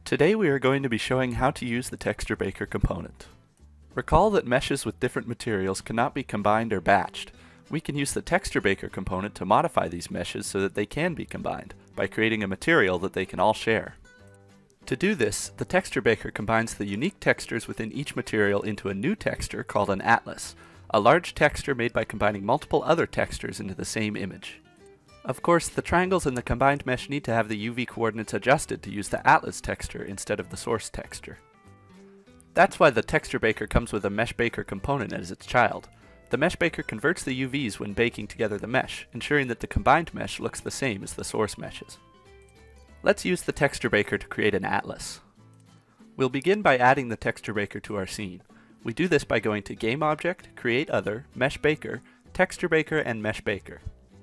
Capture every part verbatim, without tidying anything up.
Today we are going to be showing how to use the TextureBaker component. Recall that meshes with different materials cannot be combined or batched. We can use the TextureBaker component to modify these meshes so that they can be combined, by creating a material that they can all share. To do this, the TextureBaker combines the unique textures within each material into a new texture called an atlas, a large texture made by combining multiple other textures into the same image. Of course, the triangles in the combined mesh need to have the U V coordinates adjusted to use the atlas texture instead of the source texture. That's why the TextureBaker comes with a MeshBaker component as its child. The MeshBaker converts the U Vs when baking together the mesh, ensuring that the combined mesh looks the same as the source meshes. Let's use the TextureBaker to create an atlas. We'll begin by adding the TextureBaker to our scene. We do this by going to Game Object, Create Other, MeshBaker, TextureBaker, and MeshBaker.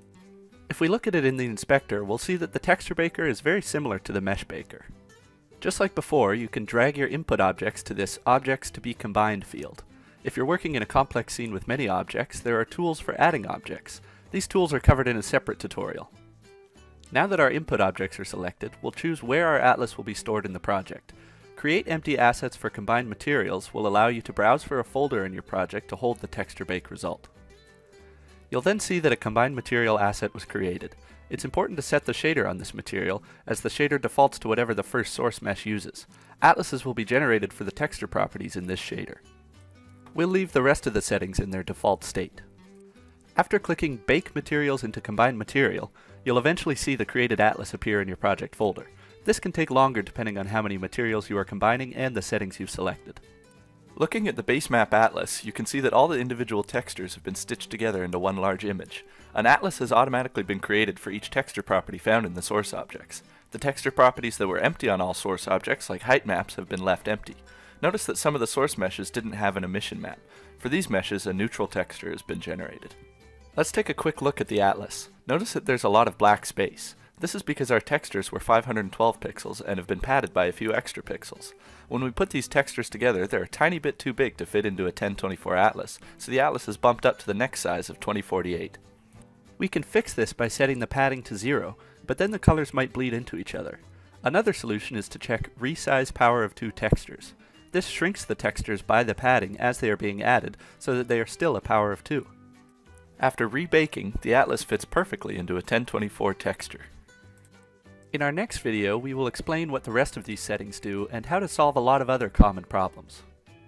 If we look at it in the inspector, we'll see that the TextureBaker is very similar to the MeshBaker. Just like before, you can drag your input objects to this Objects to be Combined field. If you're working in a complex scene with many objects, there are tools for adding objects. These tools are covered in a separate tutorial. Now that our input objects are selected, we'll choose where our atlas will be stored in the project. Create Empty Assets for Combined Materials will allow you to browse for a folder in your project to hold the TextureBake result. You'll then see that a combined material asset was created. It's important to set the shader on this material, as the shader defaults to whatever the first source mesh uses. Atlases will be generated for the texture properties in this shader. We'll leave the rest of the settings in their default state. After clicking Bake Materials into Combined Material, you'll eventually see the created atlas appear in your project folder. This can take longer depending on how many materials you are combining and the settings you've selected. Looking at the base map atlas, you can see that all the individual textures have been stitched together into one large image. An atlas has automatically been created for each texture property found in the source objects. The texture properties that were empty on all source objects, like height maps, have been left empty. Notice that some of the source meshes didn't have an emission map. For these meshes, a neutral texture has been generated. Let's take a quick look at the atlas. Notice that there's a lot of black space. This is because our textures were five hundred twelve pixels and have been padded by a few extra pixels. When we put these textures together, they're a tiny bit too big to fit into a ten twenty-four atlas, so the atlas is bumped up to the next size of twenty forty-eight. We can fix this by setting the padding to zero, but then the colors might bleed into each other. Another solution is to check Resize Power of Two Textures. This shrinks the textures by the padding as they are being added, so that they are still a power of two. After rebaking, the atlas fits perfectly into a ten twenty-four texture. In our next video, we will explain what the rest of these settings do and how to solve a lot of other common problems.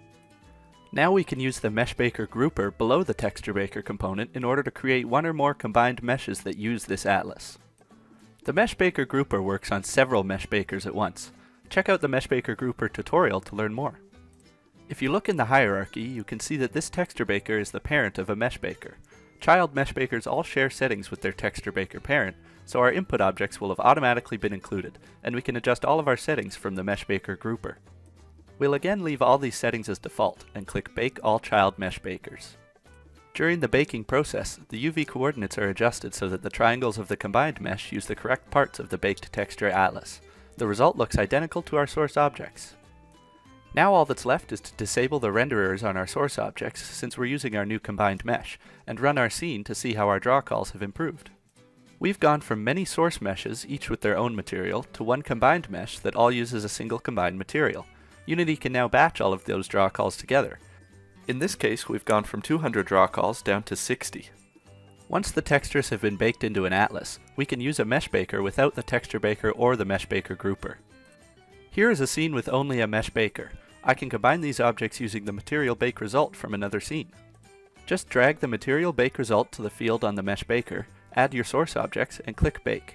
Now we can use the MeshBaker grouper below the TextureBaker component in order to create one or more combined meshes that use this atlas. The MeshBaker grouper works on several MeshBakers at once. Check out the MeshBaker grouper tutorial to learn more. If you look in the hierarchy, you can see that this TextureBaker is the parent of a MeshBaker. Child MeshBakers all share settings with their TextureBaker parent, so our input objects will have automatically been included, and we can adjust all of our settings from the MeshBaker grouper. We'll again leave all these settings as default, and click Bake All Child MeshBakers. During the baking process, the U V coordinates are adjusted so that the triangles of the combined mesh use the correct parts of the baked texture atlas. The result looks identical to our source objects. Now all that's left is to disable the renderers on our source objects, since we're using our new combined mesh, and run our scene to see how our draw calls have improved. We've gone from many source meshes, each with their own material, to one combined mesh that all uses a single combined material. Unity can now batch all of those draw calls together. In this case, we've gone from two hundred draw calls down to sixty. Once the textures have been baked into an atlas, we can use a MeshBaker without the TextureBaker or the MeshBaker grouper. Here is a scene with only a MeshBaker. I can combine these objects using the MaterialBakeResult from another scene. Just drag the MaterialBakeResult to the field on the MeshBaker, add your source objects, and click Bake.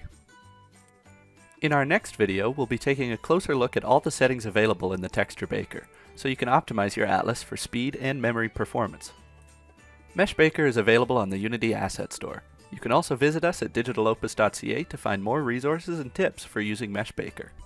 In our next video, we'll be taking a closer look at all the settings available in the TextureBaker, so you can optimize your atlas for speed and memory performance. MeshBaker is available on the Unity Asset Store. You can also visit us at digital opus dot c a to find more resources and tips for using MeshBaker.